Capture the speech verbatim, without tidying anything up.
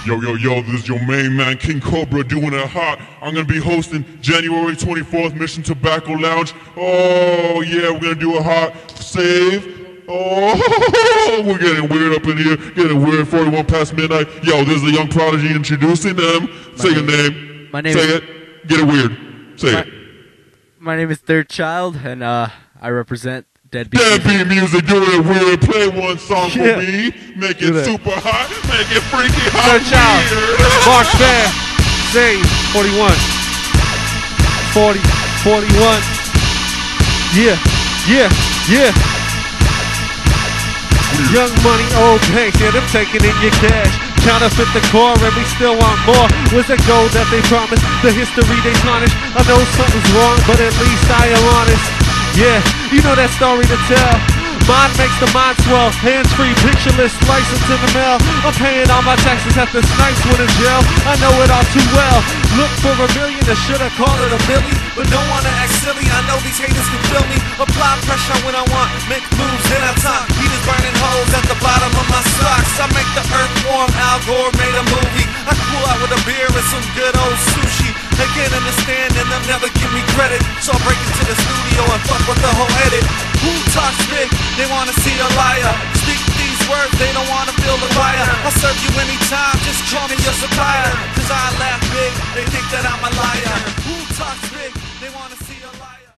Yo, yo, yo, this is your main man, King Cobra, doing it hot. I'm gonna be hosting January twenty-fourth Mission Tobacco Lounge. Oh, yeah, we're gonna do a hot save. Oh, we're getting weird up in here, getting weird, forty-one past midnight. Yo, this is the Young Prodigy introducing them. Say your name. My name Say is, it. Get it weird. Say my, it. My name is Third Child, and uh, I represent Deadbeat. Deadbeat music, doing it weird. Play one song Yeah. for me. Make Do it that. super hot. Make it freaky hot. Third Child, weird. Mark Fair, Zane, forty-one, forty, forty-one, yeah, yeah, yeah. Young money, old banks, yeah, them taking in your cash. Counterfeit the core and we still want more. Where's the gold that they promised? The history they tarnish. I know something's wrong, but at least I am honest. Yeah, you know that story to tell. Mind makes the mind swell. Hands free, pictureless, license in the mail. I'm paying all my taxes at this nice one in jail. I know it all too well. Look for a million, I should've called it a milli, but don't wanna act silly. I know these haters can feel me. Apply pressure when I want, make moves in I time. Heaters burning holes at the bottom of my socks. I make the earth warm. Al Gore made a movie. I cool out with a beer and some good old sushi. They can't understand and they'll never give me credit, so I break into the studio and fuck with the whole edit. Who talks big? They wanna see a liar. Speak these words, they don't wanna feel the fire. I'll serve you anytime, just call me your supplier. Cause I laugh big, they think that I'm a liar. Who talks big?